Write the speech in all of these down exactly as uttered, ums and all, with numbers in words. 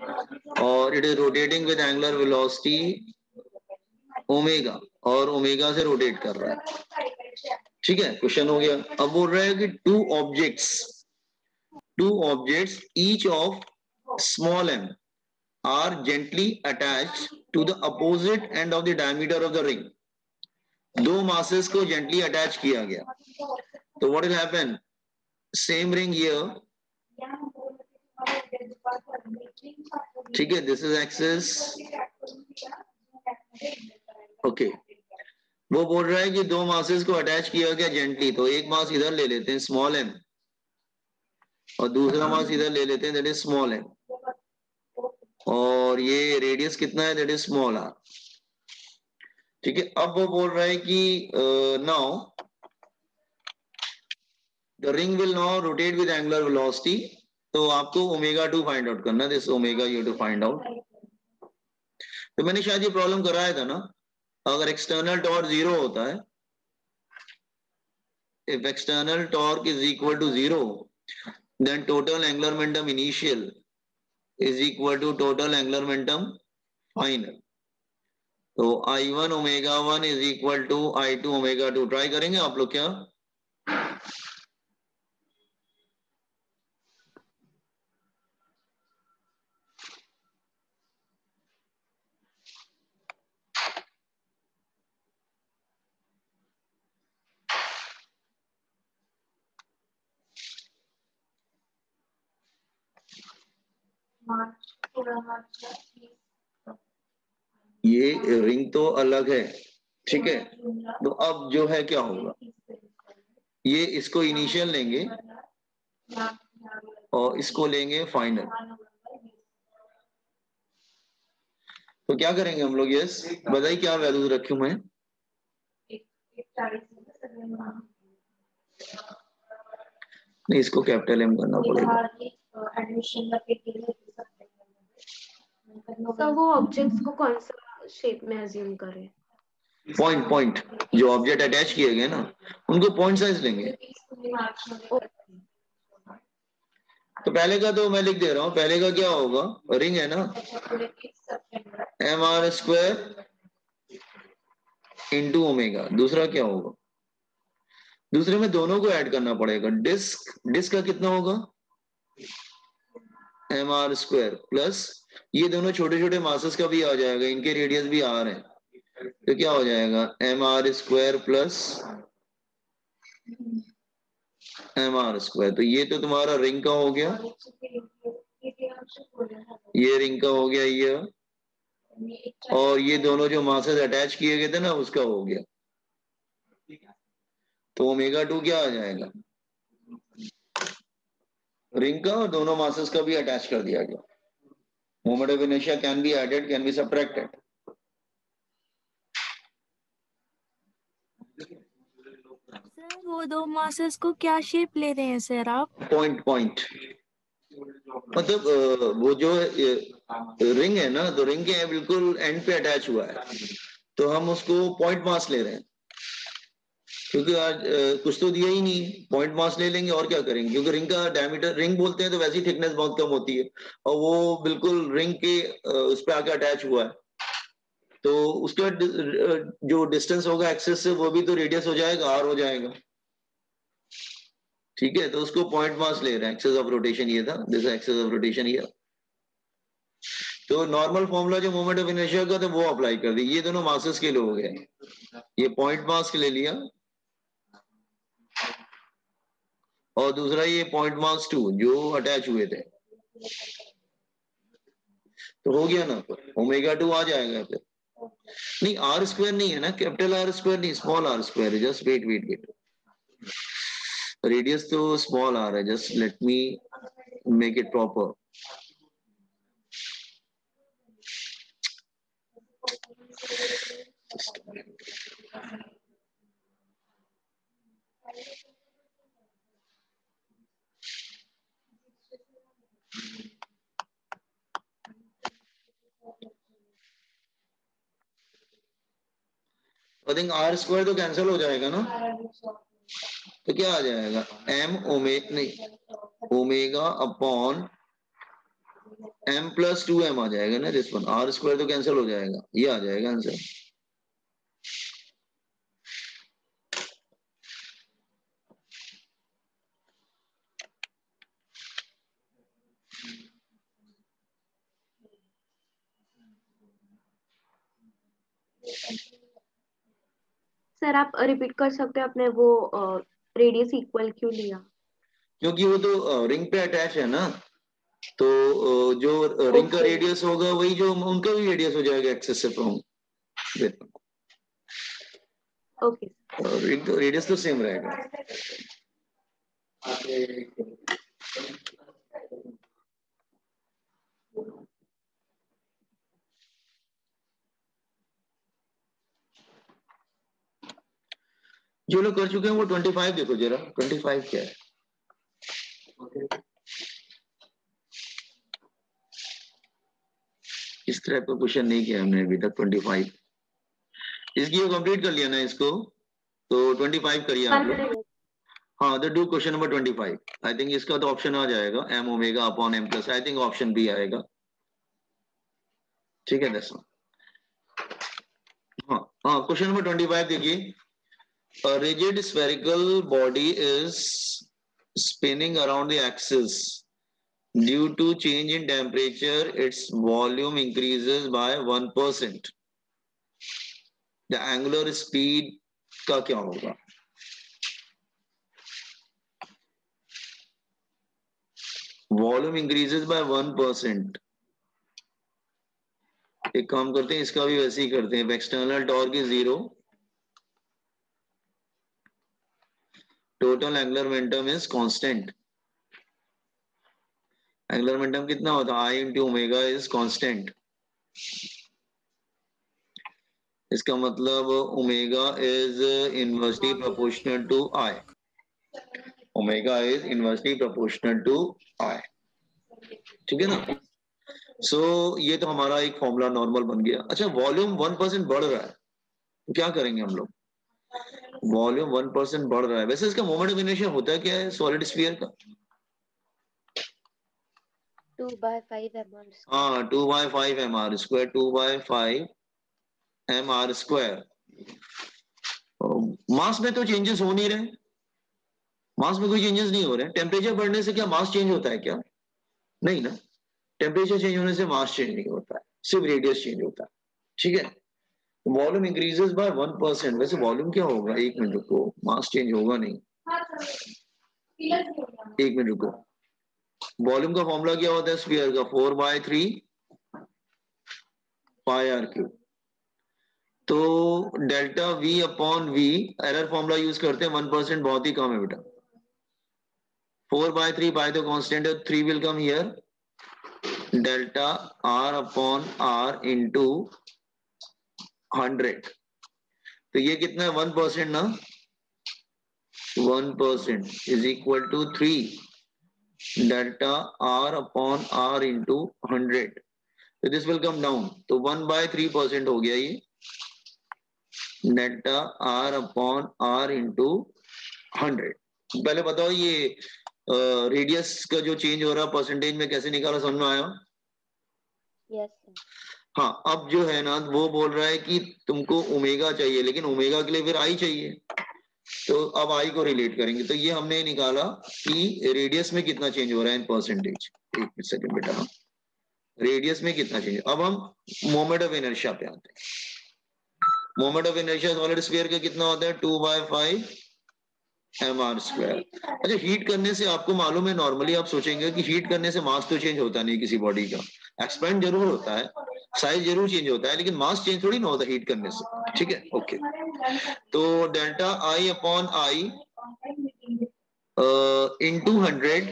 और it is rotating with angular velocity omega, और omega से रोटेट कर रहा है। ठीक है, क्वेश्चन हो गया। अब बोल रहा है कि two objects two objects each of small M are gently attached to the opposite end of the diameter of the ring. दो masses को gently attach किया गया, तो what will happen? Same ring here. ठीक है, this is axis. Okay okay. वो बोल रहा है कि दो masses को attach किया गया gently, तो एक mass इधर ले लेते हैं small m, और दूसरा मास इधर ले लेते हैं, दैट इज स्मॉल m, और ये रेडियस कितना है, दैट इज स्मॉल r. ठीक है, अब वो बोल रहा है कि now the ring will now rotate with angular velocity, तो आपको ओमेगा टू फाइंड आउट करना है, this omega you to find out. तो मैंने शायद ये प्रॉब्लम कराया था ना, अगर एक्सटर्नल टॉर्क जीरो होता है, if external torque is equal to zero, then total angular momentum initial is equal to total angular momentum final. तो I one omega one is equal to I two omega two. Try करेंगे आप लोग क्या? ये ring तो अलग है, ठीक है, तो अब जो है क्या होगा, ये इसको इनिशियल लेंगे और इसको लेंगे फाइनल. तो क्या करेंगे हम लोग? यस, बताइए क्या वैल्यू रखूं मैं? नहीं, इसको कैपिटल एम करना पड़ेगा. तो वो ऑब्जेक्ट्स को कौन सा शेप में अज्यूम करें? पॉइंट पॉइंट जो ऑब्जेक्ट अटैच किए गए ना, उनको पॉइंट साइज लेंगे. तो पहले का तो मैं लिख दे रहा हूं, पहले का क्या होगा, रिंग है ना, m are square into omega. दूसरा क्या होगा, दूसरे में दोनों को ऐड करना पड़ेगा. डिस्क डिस्क का कितना होगा, एम आर स्क्वायर प्लस ये दोनों छोटे छोटे मासेस का भी आ जाएगा, इनके रेडियस भी आर है, तो क्या हो जाएगा, m are square plus m are square. तो ये तो तुम्हारा रिंग का हो गया, ये रिंग का हो गया ये, और ये दोनों जो मासेस अटैच किए गए थे ना उसका हो गया. तो ओमेगा टू क्या आ जाएगा, रिंग का और दोनों मासेस का भी अटैच कर दिया गया. Moment of inertia can be added, can be subtracted. Sir वो दो मासेस को क्या शेप ले रहे हैं सर आप? पॉइंट पॉइंट मतलब वो जो रिंग है ना, तो रिंग के बिल्कुल एंड पे अटैच हुआ है, तो हम उसको पॉइंट मास ले रहे हैं, क्योंकि आज कुछ तो दिया ही नहीं, पॉइंट मास ले लेंगे और क्या करेंगे, क्योंकि रिंग का डायमीटर, रिंग बोलते हैं तो वैसी थिकनेस बहुत कम होती है, और वो बिल्कुल रिंग के उस पर आके अटैच हुआ है, तो उसका जो डिस्टेंस होगा एक्सेस से वो भी तो रेडियस हो जाएगा, आर हो जाएगा. ठीक है, तो उसको पॉइंट मास ले रहे हैं. एक्सेस ऑफ रोटेशन ये था, दिस एक्सेस ऑफ रोटेशन ये. तो नॉर्मल फॉर्मूला जो मोमेंट ऑफ इनर्शिया का था वो अप्लाई कर दी. ये दोनों मासेस के लिए हो गए, ये पॉइंट मास के ले लिया, और दूसरा ये पॉइंट मास टू जो अटैच हुए थे, तो हो गया ना, ओमेगा टू आ जाएगा. फिर नहीं, आर स्क्वायर नहीं है ना, कैपिटल आर स्क्वायर नहीं, स्मॉल आर स्क्वायर है. Just wait wait wait, radius तो स्मॉल आर है, just let me make it proper. I think r square तो कैंसिल हो जाएगा ना, तो क्या आ जाएगा, एम ओमे नहीं omega upon m plus two m आ जाएगा ना, दिस वन आर स्क्वायर तो कैंसिल हो जाएगा, ये आ जाएगा आंसर। सर आप रिपीट कर सकते हैं आपने वो रेडियस इक्वल क्यों लिया? क्योंकि वो तो रिंग पे अटैच है ना, तो अ, जो रिंग का ओके रेडियस होगा वही जो उनका भी रेडियस हो जाएगा एक्सेस से फ्रॉम, ओके रिंग का रेडियस तो सेम रहेगा। जो लोग कर चुके हैं वो पच्चीस देखो जरा, पच्चीस क्या है। इस टाइप का क्वेश्चन नहीं किया हमने अभी तक। पच्चीस इसकी ये कंप्लीट कर लिया ना इसको, तो पच्चीस करिए आप लोग। हाँ, तो डू क्वेश्चन नंबर पच्चीस। आई थिंक इसका तो ऑप्शन आ जाएगा m omega upon m plus, I think option B आएगा। ठीक है दस। हाँ हाँ, क्वेश्चन नंबर पच्चीस देखिए। A rigid spherical body is spinning around the axis. Due to change in temperature, its volume increases by one percent. The angular speed का क्या होगा? Volume increases by one percent. एक काम करते हैं, इसका भी वैसे ही करते हैं। External torque is zero, total angular momentum is constant. Angular momentum कितना होता है? I into omega is constant. इसका मतलब omega is inversely proportional to I. Omega is inversely proportional to I. ठीक है ना? सो so, ये तो हमारा एक फॉर्मूला नॉर्मल बन गया। अच्छा, वॉल्यूम वन परसेंट बढ़ रहा है तो क्या करेंगे हम लोग? वॉल्यूम वन परसेंट बढ़ रहा है, वैसे इसका मोमेंट ऑफ इनर्शिया होता है क्या है सॉलिड स्फीयर का? Two by five m are square. हाँ, two by five m are square, two by five m are square. Mass में तो चेंजेस हो नहीं रहे, मास में कोई चेंजेस नहीं हो रहे। टेम्परेचर बढ़ने से क्या मास चेंज होता है क्या? नहीं ना, टेम्परेचर चेंज होने से मास चेंज नहीं होता है, सिर्फ रेडियस चेंज होता है। ठीक है, volume increases by one percent. वैसे वॉल्यूम क्या होगा? एक मिनट रुको, मास चेंज होगा नहीं। एक मिनट रुको, वॉल्यूम का फॉर्मूला क्या होता है स्फीयर का? Four by three pi r cube. तो delta v upon v, error formula use करते हैं, वन परसेंट बहुत ही कम है बेटा। फोर बाय थ्री पाई तो कांस्टेंट है, three will come here, delta r upon r into hundred. तो ये कितना है? वन परसेंट ना, one percent is equal to three delta r upon r into hundred. तो दिस विल कम डाउन, तो one by three percent हो गया ये, delta r upon r into hundred. पहले बताओ ये रेडियस uh, का जो चेंज हो रहा है परसेंटेज में कैसे निकाला, समझ में आया? Yes sir. हाँ, अब जो है ना वो बोल रहा है कि तुमको ओमेगा चाहिए, लेकिन ओमेगा के लिए फिर आई चाहिए, तो अब आई को रिलेट करेंगे। तो ये हमने निकाला कि रेडियस में कितना चेंज हो रहा है इन परसेंटेज। एक सेकंड बेटा, रेडियस में कितना चेंज। अब हम मोमेंट ऑफ इनर्शिया पे आते हैं। Moment of inertia solid sphere का कितना होता है? Two by five m are square. अच्छा, हीट करने से आपको मालूम है, नॉर्मली आप सोचेंगे कि हीट करने से मास तो चेंज होता नहीं किसी बॉडी का, एक्सपेंड जरूर होता है, साइज जरूर चेंज होता है, लेकिन मास चेंज थोड़ी ना होता हीट करने से। ठीक है, ओके। तो delta I upon I into hundred,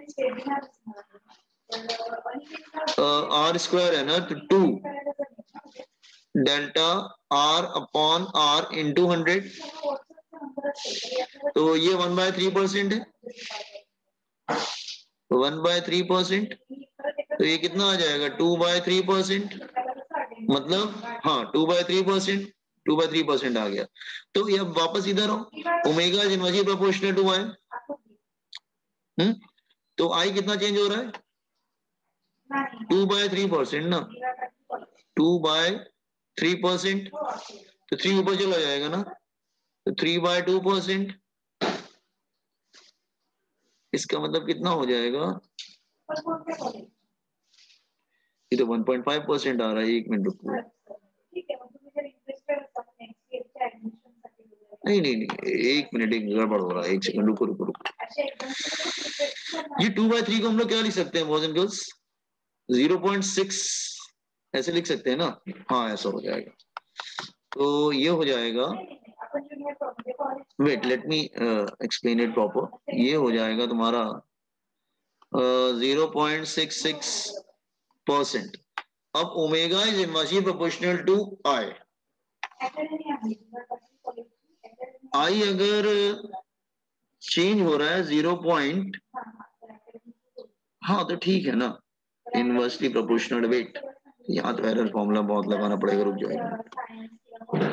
r square है ना, तो two delta r upon r into hundred. तो ये वन बाय थ्री परसेंट है, वन बाय थ्री परसेंट, तो ये कितना आ जाएगा? टू बाय थ्री परसेंट, मतलब हाँ two by three percent, two by three percent आ गया। तो ये अब वापस इधर हो, omega is inversely proportional to I. Hmm तो आई कितना चेंज हो रहा है? टू बाय थ्री परसेंट ना, टू बाय थ्री परसेंट, तो थ्री ऊपर चला जाएगा ना, तो थ्री बाय टू परसेंट, इसका मतलब कितना हो जाएगा, ये तो वन पॉइंट फाइव परसेंट आ रहा है। एक मिनट रुको, नहीं नहीं नहीं एक मिनट, एक गड़बड़ हो रहा है, एक सेकंड रुको रुको रुको। ये टू बाय थ्री को हम लोग क्या लिख सकते हैं boys and girls, zero point six ऐसे लिख सकते हैं ना, हाँ ऐसा हो जाएगा। तो ये हो जाएगा, wait let me explain it proper, ये हो जाएगा तुम्हारा zero point six six percent. अब omega is inversely proportional to I, I अगर चेंज हो रहा है जीरो पॉइंट, हाँ तो ठीक है ना, इनवर्सली प्रोपोर्शनल, वेट यहाँ तो एरर फॉर्मूला बहुत लगाना पड़ेगा, रुक जाएगा।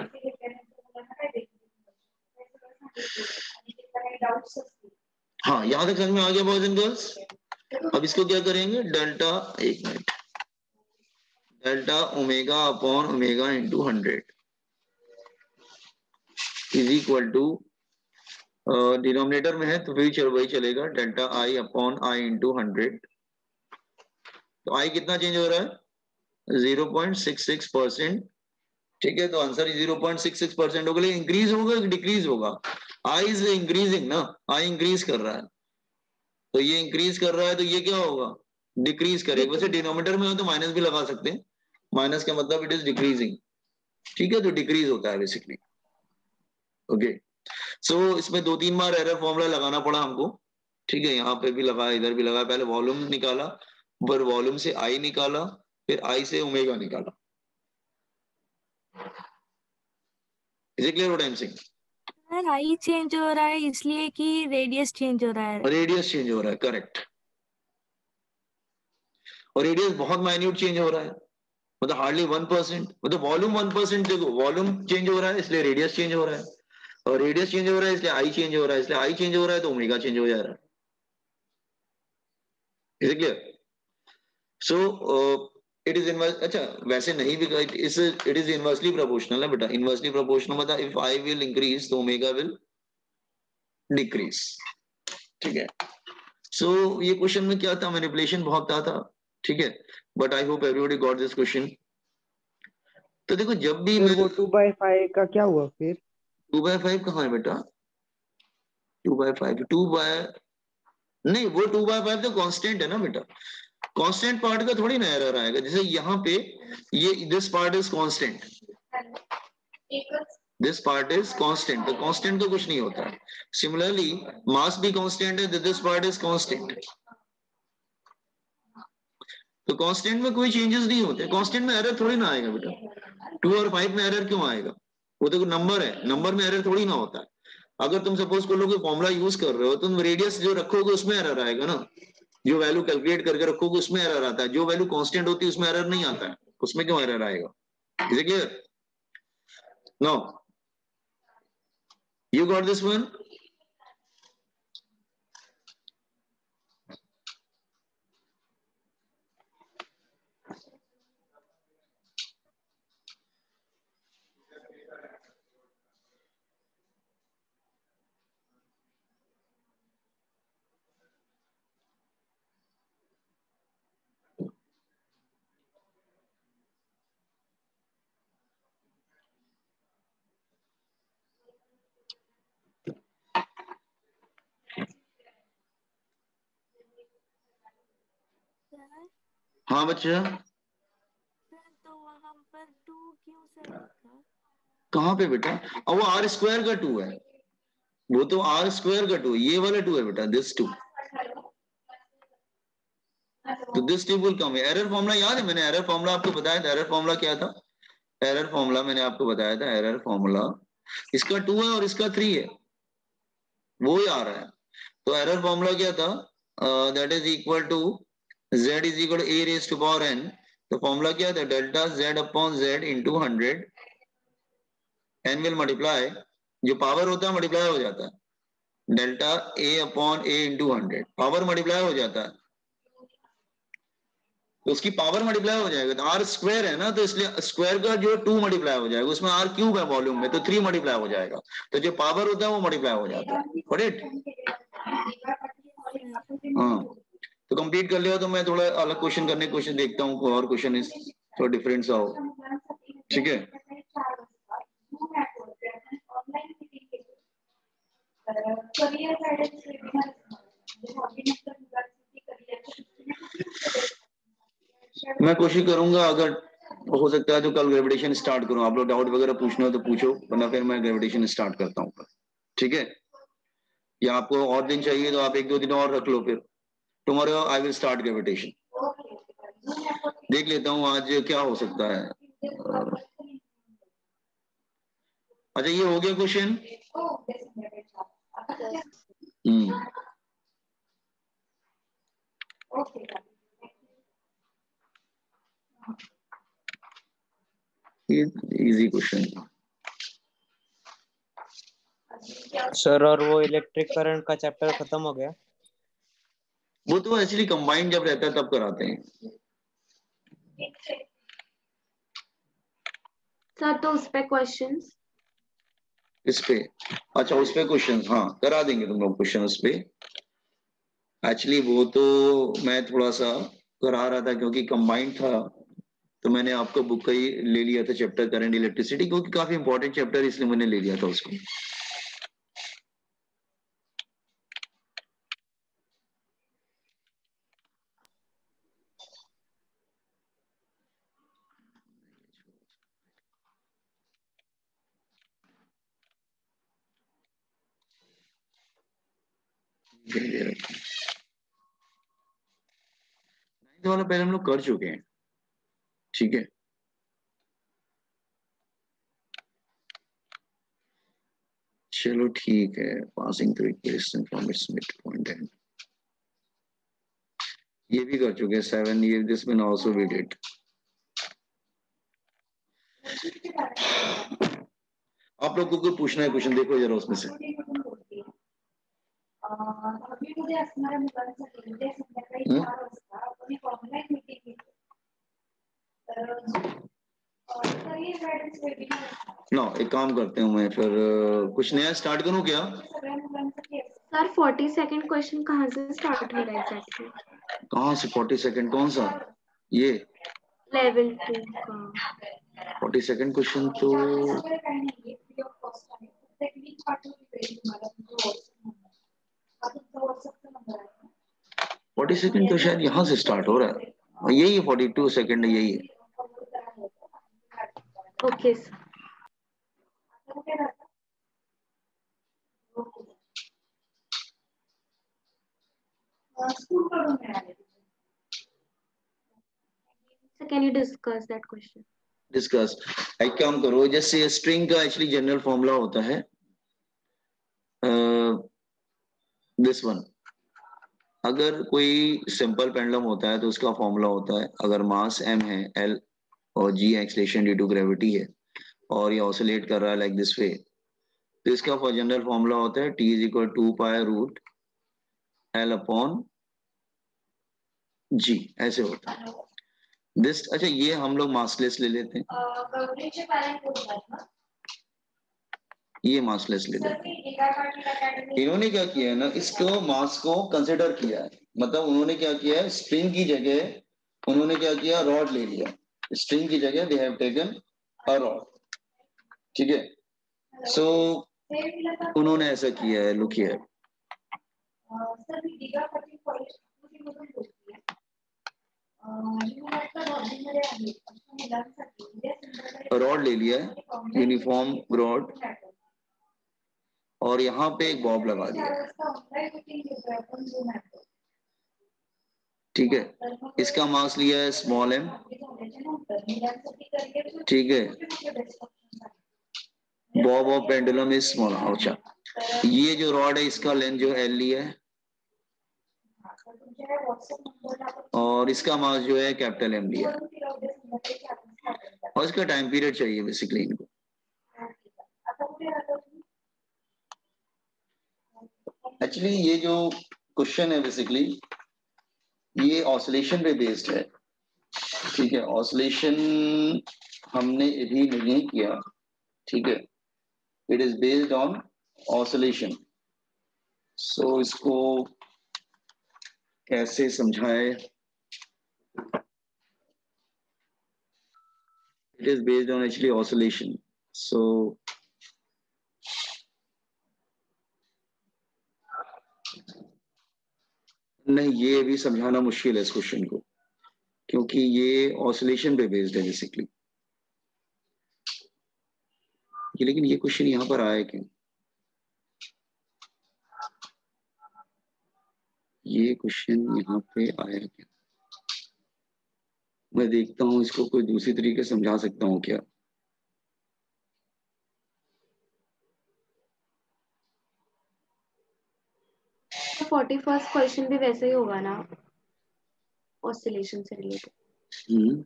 हाँ यहाँ तक समझ में आ गया बॉयज एंड गर्ल्स। अब इसको क्या करेंगे, डेल्टा, एक minute, delta omega upon omega into hundred is equal to, denominator में है तो वही चल वही चलेगा, delta I upon I into hundred. तो आई कितना चेंज हो रहा है, zero point six six percent, ठीक है। तो answer zero point six six percent होगा, लेकिन इंक्रीज होगा कि डिक्रीज होगा, आई इज इंक्रीजिंग ना, आई इंक्रीज कर रहा है, तो ये इंक्रीज कर रहा है, तो ये क्या होगा, डिक्रीज करेगा। वैसे डिनोमिनेटर में हो तो माइनस भी लगा सकते हैं, माइनस का मतलब इट इज डिक्रीजिंग, ठीक है, तो डिक्रीज होता है बेसिकली। ओके, सो इसमें दो तीन बार एरर फॉर्मूला लगाना पड़ा हमको, ठीक है, यहाँ पे भी लगा, इधर भी लगा, पहले वॉल्यूम निकाला, पर वॉल्यूम से आई निकाला, फिर आई से ओमेगा निकाला। Is it clear what I am saying? Sir I change हो रहा है इसलिए कि रेडियस चेंज हो रहा है। रेडियस चेंज हो रहा है, करेक्ट, और रेडियस बहुत माइन्यूट चेंज हो रहा है, मतलब हार्डली वन परसेंट, मतलब वॉल्यूम वन परसेंट, देखो वॉल्यूम चेंज हो रहा है इसलिए रेडियस चेंज हो रहा है, और रेडियस चेंज हो रहा है इसलिए आई चेंज हो रहा है, इसलिए आई चेंज हो रहा है तो ओमेगा चेंज हो जा रहा है। Is it clear? So it is inverse, अच्छा वैसे नहीं भी, इस इट इज इनवर्सली प्रोपोर्शनल है बेटा, इनवर्सली प्रोपोर्शनल मतलब इफ आई विल इंक्रीज तो ओमेगा विल डिक्रीज, ठीक है। सो so, ये क्वेश्चन में क्या था, मैनिपुलेशन बहुत था, था ठीक है, but I hope everybody got this question. तो देखो जब भी सर मैं, वो टू बाई फाइव का क्या हुआ फिर? टू बाय फाइव कहाँ है बेटा, two by five, two by नहीं, वो टू बाय फाइव तो कांस्टेंट है ना बेटा, कांस्टेंट पार्ट का थोड़ी ना एरर आएगा, जैसे यहाँ पे ये this part is constant, this part is constant, तो कांस्टेंट तो कुछ नहीं होता है। सिमिलरली मास भी कांस्टेंट है, दिस पार्ट इज कांस्टेंट, तो कांस्टेंट में कोई चेंजेस नहीं होते, कांस्टेंट में एरर थोड़ी ना आएगा बेटा, टू और फाइव में एरर क्यों आएगा, वो तो नंबर है, नंबर में एरर थोड़ी ना होता है। अगर तुम सपोज कर लो कि फॉर्मूला यूज कर रहे हो, तुम रेडियस जो रखोगे उसमें एरर आएगा ना, जो वैल्यू कैलकुलेट करके रखोगे उसमें एरर आता है, जो वैल्यू कांस्टेंट होती है उसमें एरर नहीं आता है, उसमें क्यों एरर आएगा? Is it clear? No, you got this one? Sir हाँ बच्चा, सर तो वहां पर टू क्यों सर लिखा? कहाँ पे बेटा? और वो आर स्क्वायर का टू है, वो तो आर स्क्वायर का टू, ये वाला टू है बेटा, दिस टू, तो this two will come. Error formula याद है, मैंने एरर फॉर्मूला आपको बताया था, एरर फॉर्मूला क्या था, एरर फॉर्मूला मैंने आपको बताया था, एरर फॉर्मूला इसका टू है और इसका थ्री है, वो ही आ रहा है। तो एरर फॉर्मूला क्या था, that is equal to z is equal to a raise to power n, तो फॉर्मूला क्या था, delta z upon z into hundred, n will multiply, जो पावर होता है मल्टीप्लाई हो जाता है, delta a upon a into hundred, power multiply हो जाता है, तो उसकी पावर मल्टीप्लाई हो जाएगा, तो आर स्क्वायर है ना, तो इसलिए स्क्वायर का जो टू मल्टीप्लाई हो जाएगा, उसमें आर क्यूब है वॉल्यूम में, तो थ्री मल्टीप्लाई हो जाएगा, तो जो पावर होता है वो मल्टीप्लाई हो जाता है। Got it? हाँ, तो कंप्लीट कर लिया तो मैं थोड़ा अलग क्वेश्चन करने की कोशिश देखता हूँ, कोई और क्वेश्चन इस थोड़ा डिफरेंट सा हो। ठीक है, मैं कोशिश करूंगा, अगर हो सकता है तो कल ग्रेविटेशन स्टार्ट करूं। आप लोग डाउट वगैरह पूछना हो तो पूछो, वरना फिर मैं ग्रेविटेशन स्टार्ट करता हूँ। ठीक है, या आपको और दिन चाहिए तो आप एक दो दिन और रख लो, फिर tomorrow I will start gravitation. देख लेता हूँ आज क्या हो सकता है। अच्छा, ये हो गया क्वेश्चन। Yes. हम्म ये इजी क्वेश्चन। सर और वो इलेक्ट्रिक करंट का चैप्टर खत्म हो गया? वो तो एक्चुअली कंबाइंड जब रहता है तब कराते हैं सर। तो उस पे क्वेश्चंस इस पे। अच्छा, उस पे क्वेश्चन, हाँ करा देंगे तुम लोग क्वेश्चन उस पे। एक्चुअली वो तो मैं थोड़ा सा करा रहा था क्योंकि कंबाइंड था, तो मैंने आपका बुक का ही ले लिया था चैप्टर करंट इलेक्ट्रिसिटी, क्योंकि काफी इंपॉर्टेंट चैप्टर, इसलिए मैंने ले लिया था उसको। नाइन्थ वाला पहले हम लोग कर चुके हैं। ठीक है, चलो ठीक है। Passing through equation from its mid point and, ये भी कर चुके हैं। सेवन, ये this one also we did. आप लोगों को पूछना है क्वेश्चन, देखो जरा उसमें से। नो, एक काम करते हूँ मैं फिर, कुछ नया स्टार्ट करूँ क्या? सर फोर्टी सेकेंड क्वेश्चन कहाँ से स्टार्ट हो रहा है एग्जैक्टली? कहाँ से फोर्टी सेकेंड? कौन सा? ये लेवल टू का फोर्टी सेकेंड क्वेश्चन तो फोर्टी सेकेंड तो शायद यहाँ से स्टार्ट हो रहा है। यही है फोर्टी टू सेकेंड, यही है। Okay sir. So can you discuss that question? Discuss. एक काम करो, जैसे स्ट्रिंग का एक्चुअली जनरल फॉर्मूला होता है दिस वन। अगर कोई सिंपल पेंडुलम होता है तो उसका फॉर्मूला होता है, अगर मास m है, l और g acceleration due to gravity है, और ये ऑसिलेट कर रहा है लाइक दिस वे, तो इसका जनरल फॉर्मूला होता है t is equal to pi root l upon g, ऐसे होता है दिस। अच्छा, ये हम लोग मासलेस ले लेते हैं, ये मासलेस ले लेते हैं। इन्होंने क्या किया है ना, इसको मास को कंसिडर किया है, मतलब उन्होंने क्या किया है, स्ट्रिंग की जगह उन्होंने क्या किया, रॉड ले लिया। स्ट्रिंग की जगह they have taken a rod. ठीक है, सो so, उन्होंने ऐसा किया है, लुक हियर। रॉड ले लिया है, यूनिफॉर्म रॉड, और यहाँ पे एक बॉब लगा दिया। ठीक है, इसका मास लिया है स्मॉल एम। ठीक है, bob of pendulum is small. अच्छा, ये जो रॉड है इसका लेंथ जो एल लिया है, और इसका मास जो है कैपिटल एम लिया है, और इसका टाइम पीरियड चाहिए बेसिकली इनको। एक्चुअली ये जो क्वेश्चन है बेसिकली ये ऑसिलेशन पे बेस्ड है, ठीक है, ऑसिलेशन हमने अभी नहीं किया, ठीक है, it is based on oscillation. So इसको कैसे समझाए? It is based on actually oscillation. So नहीं, ये भी समझाना मुश्किल है इस क्वेश्चन को, क्योंकि ये ऑसिलेशन पे बेस्ड है बेसिकली। ये लेकिन ये क्वेश्चन यहाँ पर आया क्यों? ये क्वेश्चन यहाँ पे आया क्यों? मैं देखता हूँ इसको कोई दूसरी तरीके से समझा सकता हूँ क्या। फोर्टी फर्स्ट क्वेश्चन भी वैसे ही होगा ना, ऑसिलेशन से रिलेटेड। हम्म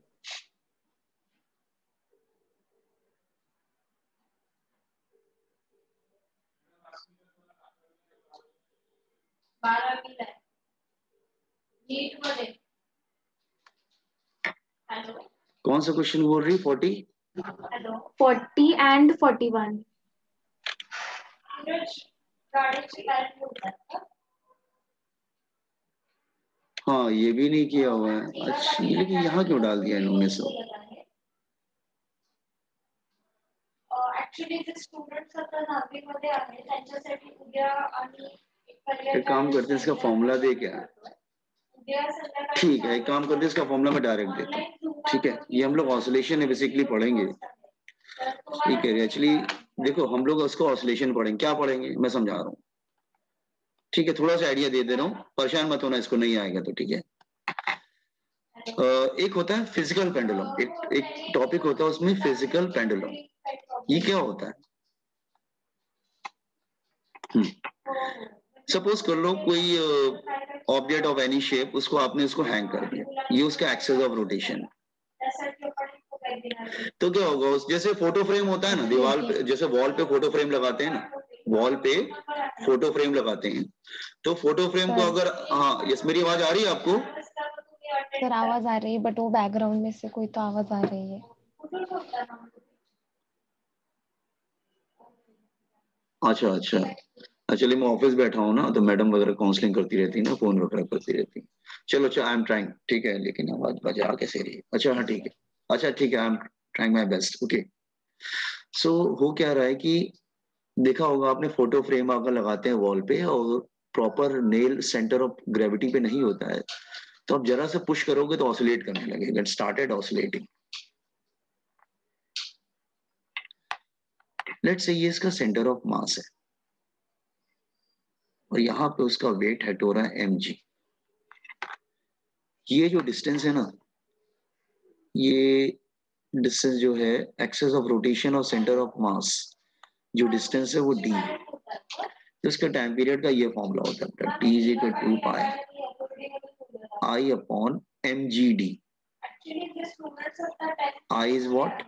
कौन सा क्वेश्चन बोल रही? Forty forty and forty one. हाँ, ये भी नहीं किया हुआ है। अच्छा, लेकिन यहाँ क्यों डाल दिया इन्होंने सब? एक काम करते हैं, इसका फॉर्मूला दे क्या? ठीक है, एक काम करते हैं, इसका फॉर्मूला में डायरेक्ट देते हैं। ठीक है, ये हम लोग ऑसिलेशन है बेसिकली पढ़ेंगे। ठीक है, एक्चुअली देखो हम लोग उसको ऑसिलेशन पढ़ेंगे। क्या पढ़ेंगे मैं समझा रहा हूँ। ठीक है, थोड़ा सा आइडिया दे दे रहा हूँ, परेशान मत होना इसको नहीं आएगा तो। ठीक है, एक होता है फिजिकल पेंडुलम, एक एक टॉपिक होता है उसमें फिजिकल पेंडुलम। ये क्या होता है? सपोज कर लो कोई ऑब्जेक्ट ऑफ एनी शेप, उसको आपने उसको हैंग कर दिया, ये उसका एक्सेस ऑफ रोटेशन। तो क्या होगा, उस जैसे फोटो फ्रेम होता है ना दीवार पे, जैसे वॉल पे फोटो फ्रेम लगाते हैं ना, वॉल पे फोटो फ्रेम लगाते हैं, तो फोटो फ्रेम को अगर, हाँ यस, मेरी आवाज आ रही है आपको? सर आवाज आ रही है, बट वो बैकग्राउंड में से कोई तो आवाज आ रही है। अच्छा अच्छा, एक्चुअली मैं ऑफिस बैठा हूँ ना, तो मैडम वगैरह काउंसलिंग करती रहती है ना, फोन वगैरह करती रहती है। चलो अच्छा, आई एम ट्राइंग। ठीक है, लेकिन आवाज बजा कैसे रही है? अच्छा हाँ ठीक है, अच्छा ठीक है, I am trying my best. Okay, so हो क्या रहा है कि देखा होगा आपने, फोटो फ्रेम अगर लगाते हैं वॉल पे और proper nail centre of gravity पे नहीं होता है, तो आप जरा से पुश करोगे तो ऑसिलेट करने लगेगा। It started oscillating. Let's say ये इसका सेंटर ऑफ मास है और यहाँ पे उसका वेट है टोरा एम जी। ये जो डिस्टेंस है ना, ये डिस्टेंस जो है एक्सेस ऑफ रोटेशन और सेंटर ऑफ मास, जो डिस्टेंस है वो डी है। तो इसका टाइम पीरियड का ये फॉर्मूला होता है, T is equal to pi I upon M G D. I is what?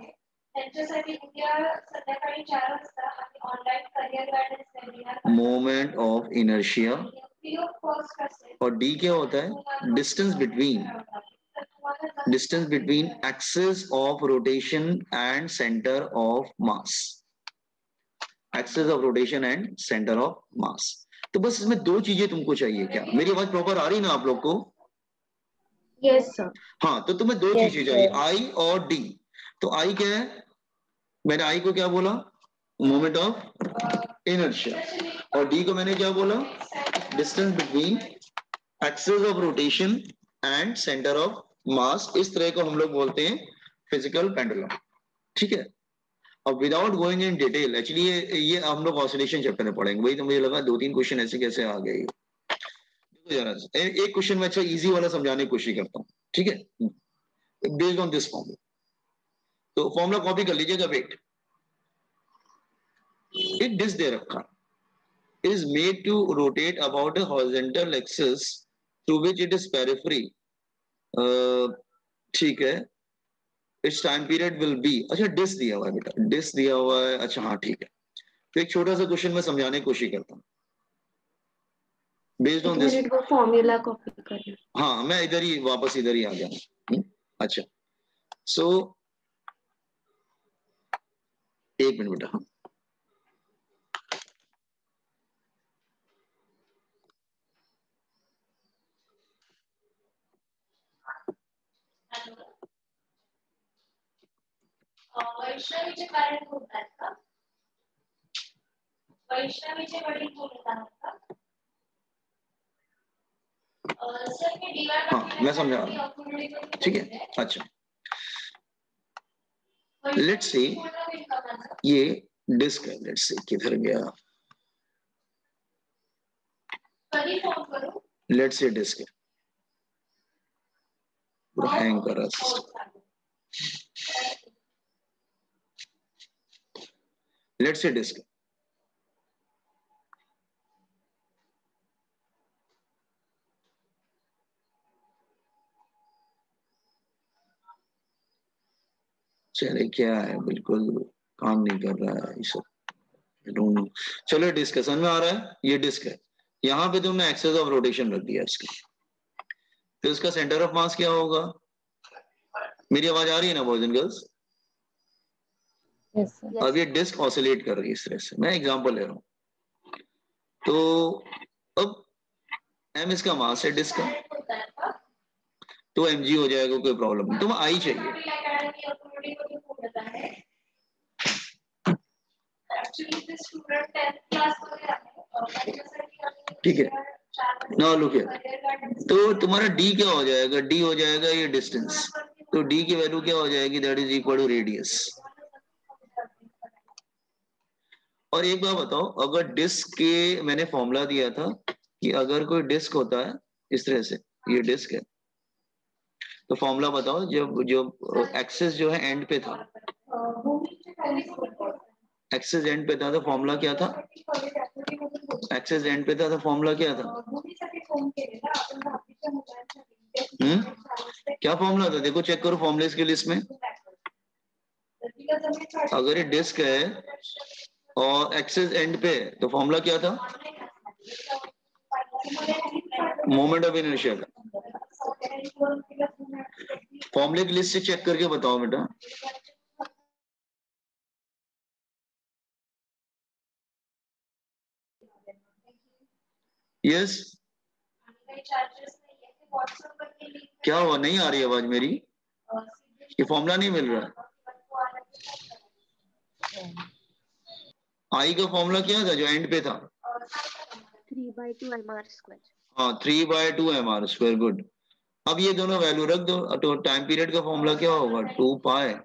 Moment of inertia. और डी क्या होता है? Distance between distance between axis of rotation and centre of mass. Axis of rotation and centre of mass. तो बस इसमें दो चीजें तुमको चाहिए। क्या मेरी आवाज प्रॉपर आ रही ना आप लोग को? Yes sir. हाँ, तो तुम्हें दो Yes, चीजें चाहिए, sir. आई और डी। तो आई क्या है? मैंने आई को क्या बोला? Moment of inertia. और डी को मैंने क्या बोला? Distance between axis of rotation and centre of mass. इस तरह को हम लोग बोलते हैं फिजिकल पेंडुलम। ठीक है, अब without going in detail, actually ये ये हम लोग ऑसिलेशन चैप्टर में पढ़ेंगे। वही तो मुझे लगा दो तीन क्वेश्चन ऐसे कैसे आ गए। देखो जरा एक क्वेश्चन में अच्छा इजी वाला समझाने की कोशिश करता हूँ। ठीक है, बेस्ड ऑन दिस फॉर्मूला। तो फॉर्मूला कॉपी कर लीजिएगा। वेट, एक डिस्क दे रखा, is made to rotate about a horizontal axis to which it is periphery. ठीक है, its time period will be, अच्छा डिस्क दिया हुआ है बेटा, डिस्क दिया हुआ है। अच्छा हाँ ठीक है, तो एक छोटा सा क्वेश्चन में समझाने की कोशिश करता हूँ बेस्ड ऑन एक दिस। मिनट, वो फॉर्मूला कॉपी करना। हाँ, मैं इधर ही वापस इधर ही आ गया हूँ। अच्छा, सो एक मिनट बेटा, वैष्णवीचे कारण बोलतात का? वैष्णवीचे वडील बोलत आहात का? सर मी डिवाइड हाँ मैं समझा, ठीक है। अच्छा लेट्स सी ये डिस्क है, लेट्स सी किधर गया, लेट्स सी डिस्क है, पूरा हैंग कर रहा है। लेट्स सी डिस्क, चले क्या है, बिल्कुल काम नहीं कर रहा है ये सब, डोंट नो। चलो डिस्क समझ में आ रहा है, ये डिस्क है, यहाँ पे तुमने एक्सेस ऑफ रोटेशन रख दिया इसका, तो इसका सेंटर ऑफ मास क्या होगा? मेरी आवाज आ रही है ना boys and girls? Yes sir. अब ये डिस्क ऑसिलेट कर रही है इस तरह से, मैं एग्जांपल ले रहा हूं, तो अब एम इसका मास है डिस्क का, तो एम जी हो जाएगा, कोई प्रॉब्लम नहीं, तो आई चाहिए। ठीक है ना, लुक हियर, तो तुम्हारा डी क्या हो जाएगा? डी हो जाएगा ये डिस्टेंस, तो डी की वैल्यू क्या हो जाएगी? That is equal to radius. और एक बात बताओ, अगर डिस्क के मैंने फॉर्मूला दिया था कि अगर कोई डिस्क होता है इस तरह से, ये डिस्क है, तो फॉर्मूला बताओ, जब जो एक्सेस जो है एंड पे था, एक्सेस एंड पे था तो फॉर्मूला क्या था? एक्सेस एंड पे था तो फॉर्मूला क्या था? हम्म क्या फॉर्मूला था? देखो चेक करो फॉर्मूले की लिस्ट में, अगर ये डिस्क है और एक्सेस एंड पे तो फॉर्मूला क्या था? मोमेंट ऑफ इनर्शिया का। फॉर्मूले की लिस्ट से चेक करके बताओ बेटा। यस क्या हुआ, नहीं आ रही आवाज मेरी? ये फॉर्मूला नहीं मिल रहा? आई का फॉर्मूला क्या था जो एंड पे था? Three by two M are square. हाँ three by two M are square, good. अब ये दोनों वैल्यू रख दो, तो टाइम पीरियड का फॉर्मूला क्या होगा? Two pi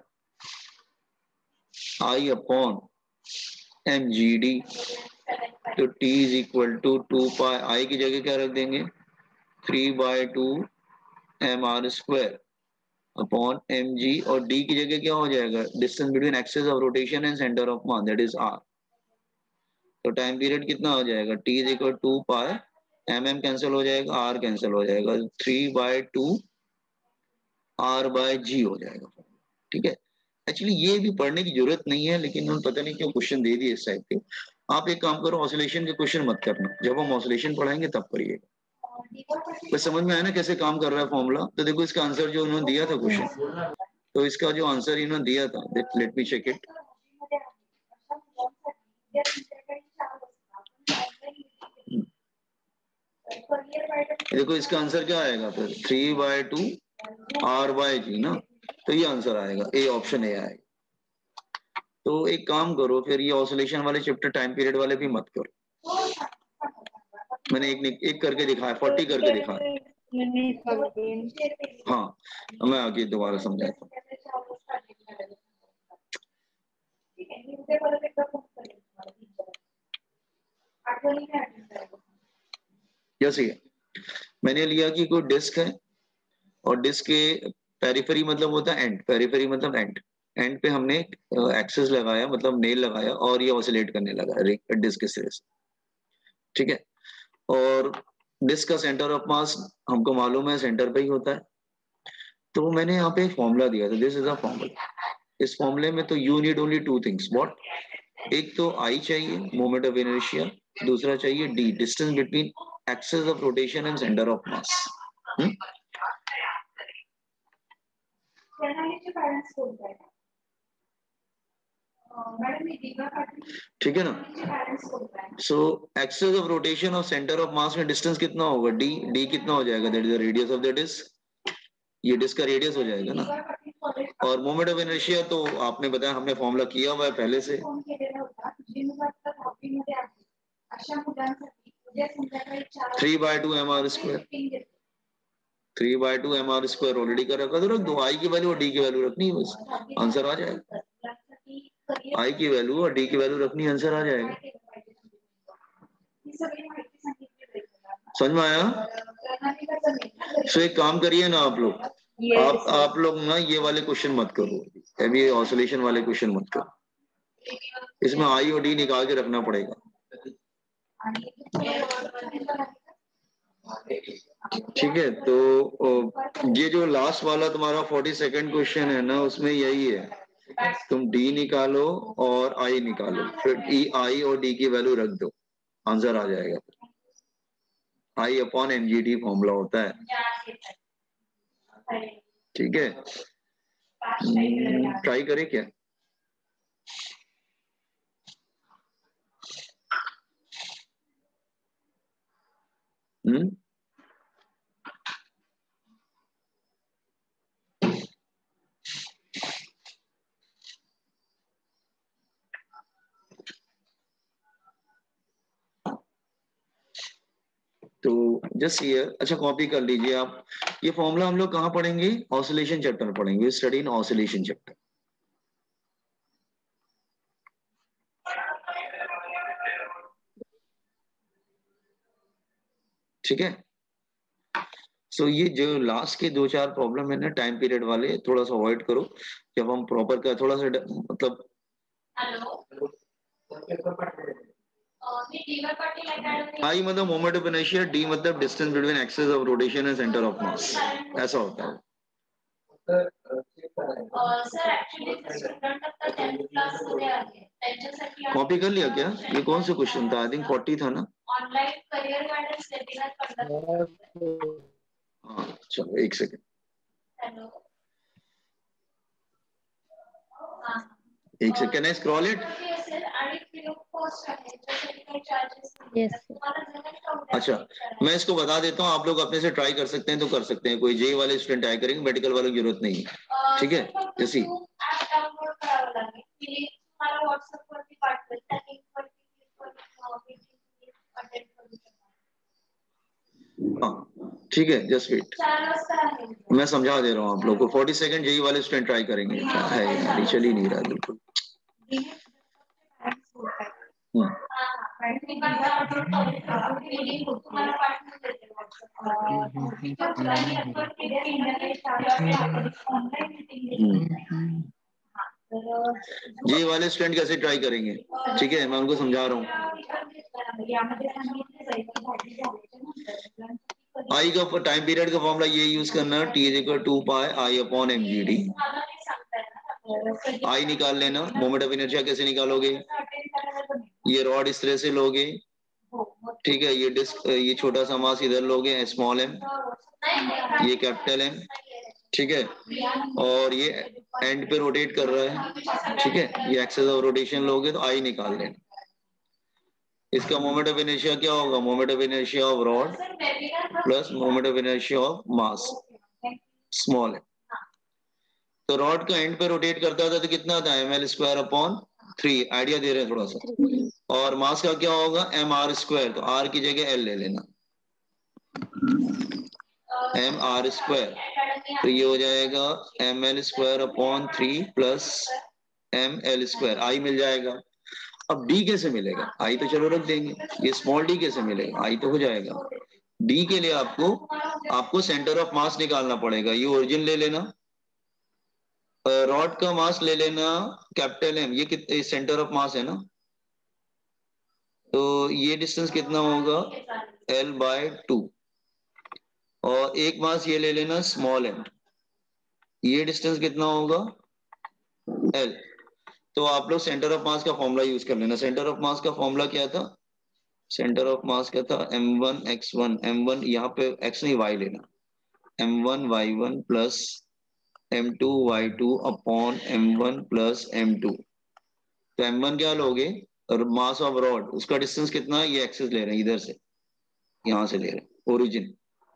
I upon M G D, तो T is equal to two pi I की जगह क्या रख देंगे? Three by two M are square upon M G, और डी की जगह क्या हो जाएगा? Distance between axis of rotation and centre of mass, that is R. तो टाइम पीरियड कितना हो जाएगा? T is equal to pi, M M cancel हो जाएगा, आर कैंसिल हो जाएगा, three by two R by G हो जाएगा। ठीक है, एक्चुअली ये भी पढ़ने की जरूरत नहीं है, लेकिन उन्होंने पता नहीं क्यों क्वेश्चन दे दिए इस टाइप के। आप एक काम करो, ऑसिलेशन के क्वेश्चन मत करना, जब हम ऑसिलेशन पढ़ाएंगे तब करिएगा। बस समझ में आया ना कैसे काम कर रहा है फॉर्मूला? तो देखो इसका आंसर जो उन्होंने दिया था क्वेश्चन, तो इसका जो आंसर इन्होंने दिया था, लेट मी चेक इट। देखो इसका आंसर क्या आएगा फिर? Three by two R by G ना, तो ये आंसर आएगा, ए, ऑप्शन ए आएगा। तो एक काम करो फिर, ये ऑसिलेशन वाले चैप्टर टाइम पीरियड वाले भी मत करो, मैंने एक एक करके दिखाया, फोर्टी करके दिखाया। हाँ मैं आगे दोबारा समझाता हूँ। जैसे मैंने लिया कि कोई डिस्क है और डिस्क के पेरिफेरी मतलब होता है एंड, पेरिफेरी मतलब एंड, एंड पे हमने एक्सेस लगाया मतलब नेल लगाया और ये ऑसिलेट करने लगा डिस्क के सिरे से। ठीक है, और डिस्क का सेंटर ऑफ मास हमको मालूम है सेंटर पे ही होता है, तो मैंने यहाँ पे फॉर्मूला दिया था, दिस इज अ फॉर्मूला। इस फॉर्मूले में तो you need only two things, what? एक तो आई चाहिए, मोमेंट ऑफ इनर्शिया, दूसरा चाहिए D, distance between axis of rotation and centre of mass. प्रणालीचे पॅरेंट्स बोलताय का? मॅडम मी दिवा पाटील ठीक है ना। पॅरेंट्स बोलताय. So axis of rotation of centre of mass में डिस्टेंस कितना होगा? डी डी कितना हो जाएगा? That is the radius of the disc, ये डिस्क का रेडियस हो जाएगा ना। दिवा पाटील कॉलेज और मोमेंट ऑफ इनर्शिया तो आपने बताया, हमने फॉर्मूला किया हुआ है पहले से। फोन केलेला होता जिमवरच्या हॉबीमध्ये आहे अशा मुलांसाठी उद्या संध्याकाळी चार three by two M are square, three by two M are square already कर रखा, तो रख दो। आई की वैल्यू और डी की वैल्यू रखनी है, बस आंसर आ जाएगा। आई की वैल्यू और डी की वैल्यू रखनी, आंसर आ जाएगा। समझ में आया? सो एक काम करिए ना आप लोग, आप आप लोग ना ये वाले क्वेश्चन मत करो, अभी ऑसिलेशन वाले क्वेश्चन मत करो, इसमें आई और डी निकाल के रखना पड़ेगा। ठीक है, तो ये जो लास्ट वाला तुम्हारा फोर्टी सेकेंड क्वेश्चन है ना, उसमें यही है, तुम डी निकालो और आई निकालो, फिर ई आई और डी की वैल्यू रख दो, आंसर आ जाएगा। I upon M G D formula होता है। ठीक है, ट्राई करें क्या? हम्म तो जस्ट ये, अच्छा कॉपी कर लीजिए आप। ये फॉर्मूला हम लोग कहाँ पढ़ेंगे? ऑसिलेशन चैप्टर में पढ़ेंगे, स्टडी इन ऑसिलेशन चैप्टर। ठीक है, सो so, ये जो लास्ट के दो चार प्रॉब्लम है ना टाइम पीरियड वाले, थोड़ा सा अवॉइड करो। जब हम प्रॉपर का थोड़ा सा मतलब हेलो दिवा पाटील अकेडमी आई मतलब मोमेंट ऑफ इनर्शिया, डी मतलब distance between axis of rotation and centre of mass, ऐसा होता है। सर ऍक्च्युली स्टुडंट आता टेंथ क्लास मध्ये आहे त्यांच्यासाठी कॉपी कर लिया क्या? ये कौन सा क्वेश्चन था? आई थिंक फोर्टी था ना। Online career guidance webinar conduct. हाँ चलो एक सेकंड, हेलो हां एक second, can I scroll it? असेल आणि फ्री ऑफ कॉस्ट आहे त्यासाठी काही चार्जेस Yes. तुम्हाला जमेल का उद्या? अच्छा मैं इसको बता देता हूँ, आप लोग अपने से ट्राई कर सकते हैं तो कर सकते हैं, कोई जे वाले स्टूडेंट ट्राई करेंगे, मेडिकल वालों की जरूरत नहीं है। ठीक है, जैसी ऍप डाउनलोड करावं लागेल, ती लिंक तुम्हाला व्हॉट्सअप वरती पाठवेल, त्या लिंक वरती क्लिक करून मीटिंग अटेंड करू शकता। हाँ ठीक है, जस्ट वेट, चार वाजता आहे। मैं समझा दे रहा हूँ आप लोग को। फोर्टी सेकंड जेई वाले स्टूडेंट ट्राई करेंगे। क्या है यार, ये चल ही नहीं रहा बिल्कुल। हम्म। जेई वाले स्टूडेंट कैसे ट्राई करेंगे? ठीक है, मैं उनको समझा रहा हूँ। आई का टाइम पीरियड का फॉर्मूला ये यूज करना, T is equal to pi I upon M G D. I निकाल लेना। मोमेंट ऑफ इनर्शिया कैसे निकालोगे? ये रॉड इस तरह से लोगे, ठीक है, ये डिस्क, ये छोटा सा मास इधर लोगे, स्मॉल एम, ये कैपिटल एम, ठीक है, और ये एंड पे रोटेट कर रहा है, ठीक है, ये एक्सेस ऑफ रोटेशन लोगे तो आई निकाल लेना। इसका मोमेंट ऑफ इनर्शिया क्या होगा? Moment of inertia of rod plus moment of inertia of mass small है। तो रॉड का एंड पे रोटेट करता था तो कितना था? M L square upon three, idea दे रहे हैं थोड़ा सा। और मास का क्या होगा? एम आर स्क्वायर, तो आर की जगह एल ले लेना, एम आर स्क्वायर, तो ये हो जाएगा M L square upon three plus M L square, I मिल जाएगा। अब डी कैसे मिलेगा? आई तो चलो रख देंगे, ये स्मॉल डी कैसे मिलेगा? आई तो हो जाएगा। डी के लिए आपको आपको सेंटर ऑफ मास निकालना पड़ेगा। ये ओरिजिन ले लेना, रॉड का मास ले लेना कैपिटल एम, ये कितने सेंटर ऑफ मास है ना, तो ये डिस्टेंस कितना होगा? एल बाय टू, और एक मास ये ले लेना स्मॉल एम, ये डिस्टेंस कितना होगा? एल। तो आप लोग सेंटर ऑफ मास का फॉर्मूला यूज कर लेना। सेंटर ऑफ मास का फॉर्मूला क्या था? सेंटर ऑफ मास क्या था? M one X one, M one यहाँ पे एक्स नहीं वाई लेना, M one Y one plus M two Y two upon M one plus M two. तो एम वन क्या लोगे, और मास ऑफ रॉड, उसका डिस्टेंस कितना है, ये एक्सेस ले रहे हैं इधर से, यहां से ले रहे हैं ओरिजिन,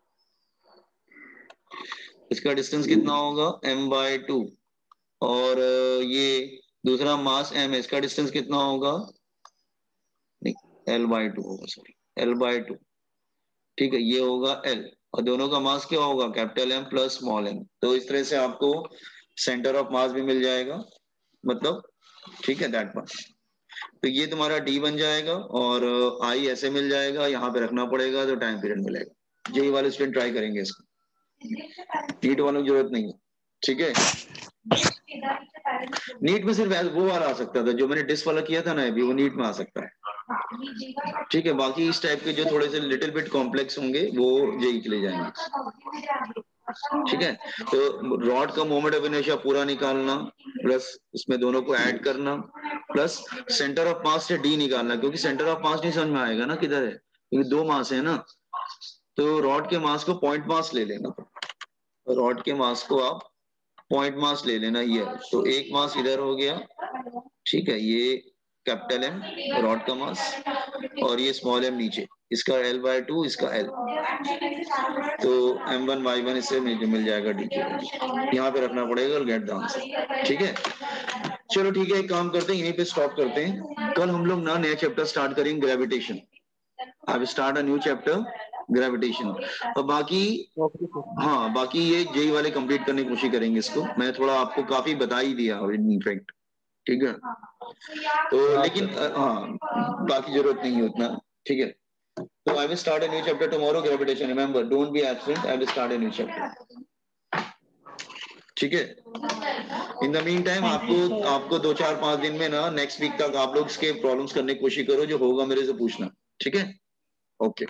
इसका डिस्टेंस कितना होगा एम बाय टू, और ये दूसरा मास एम है, इसका डिस्टेंस कितना होगा, नहीं एल बाय टू होगा, सॉरी एल बाय टू, ठीक है ये होगा एल, और दोनों का मास क्या होगा capital M plus small M. तो इस तरह से आपको सेंटर ऑफ मास भी मिल जाएगा, मतलब ठीक है दैट वन। तो ये तुम्हारा डी बन जाएगा, और आई ऐसे मिल जाएगा, यहाँ पे रखना पड़ेगा तो टाइम पीरियड मिलेगा। जेई वाले स्टूडेंट ट्राई करेंगे इसको, नीट वालों की जरूरत नहीं है, ठीक है। नीट में सिर्फ वो वाला आ सकता था जो मैंने डिस वाला किया था ना अभी, वो नीट में आ सकता है, ठीक है। बाकी इस टाइप के जो थोड़े से लिटिल बिट कॉम्प्लेक्स होंगे वो जेई के लिए जाएंगे, ठीक है। तो रॉड का मोमेंट ऑफ इनर्शिया पूरा निकालना, प्लस इसमें दोनों को ऐड करना, प्लस सेंटर ऑफ मास से डी निकालना, क्योंकि सेंटर ऑफ मास नहीं समझ में आएगा ना किधर है, क्योंकि दो मास है ना। तो रॉड के मास को पॉइंट मास ले लेना, रॉड के मास को आप पॉइंट मास ले लेना, ये तो एक मास इधर हो गया, ठीक है, ये कैपिटल एम रॉड का मास, और ये स्मॉल एम नीचे, इसका एल बाय टू, इसका एल, तो एम वन वाई वन इससे मिल जाएगा डी के, यहाँ पे रखना पड़ेगा और गेट द आंसर, ठीक है। चलो ठीक है, एक काम करते हैं, यहीं पे स्टॉप करते हैं। कल हम लोग ना नया चैप्टर स्टार्ट करेंगे, gravitation. I will start a new chapter gravitation, और बाकी हाँ बाकी ये जेई वाले कंप्लीट करने की कोशिश करेंगे इसको। मैं थोड़ा आपको काफी बता ही दिया इनफैक्ट, ठीक है। तो लेकिन हाँ बाकी जरूरत नहीं है उतना, ठीक है। तो I will start a new chapter tomorrow, gravitation. Remember don't be absent, I will start a new chapter, ठीक है। इन द मीन टाइम आपको आपको दो चार पांच दिन में ना नेक्स्ट वीक तक आप लोग इसके प्रॉब्लम्स करने की कोशिश करो, जो होगा मेरे से पूछना, ठीक है। Okay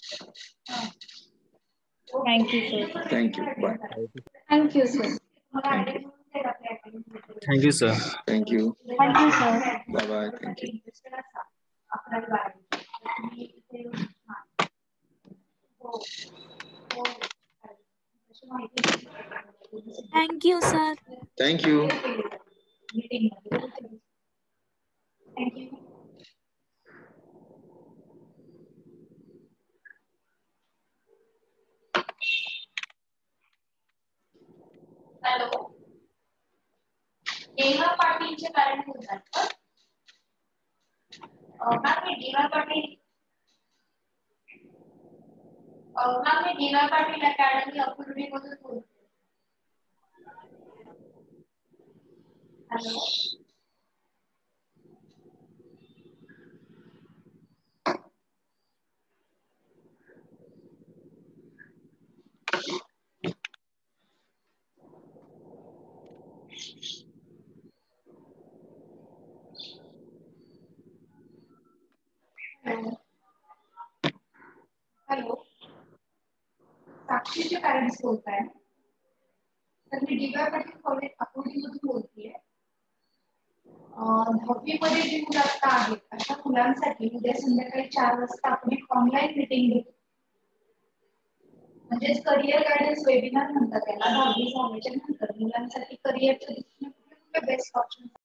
thank you sir. Thank you, bye. Thank you sir. Thank you sir. Thank you, thank you sir. Bye bye, thank you. Thank you sir. Thank you. Hello, Neha पाटीलचे पॅरेंट बोलतात का? मॅम मी नेहा पाटील मॅम मी Neha Patil academy Apurvi मधून बोलते. Hello, hello, साक्षीचे parents बोलत आहे. तर मी डीवाय पाटील कॉलेज अकोलीमधून बोलतेय. दहावी मध्ये जी मुलं आता आहेत अशा मुलांसाठी उद्या संध्याकाळी चार वाजता आपण एक ऑनलाईन मीटिंग घेतो, म्हणजेच करिअर गायडन्स वेबिनार म्हणतात त्याला. दहावी झाल्याच्या नंतर मुलांसाठी करिअरच्या दृष्टीने कुठले कुठले बेस्ट ऑप्शन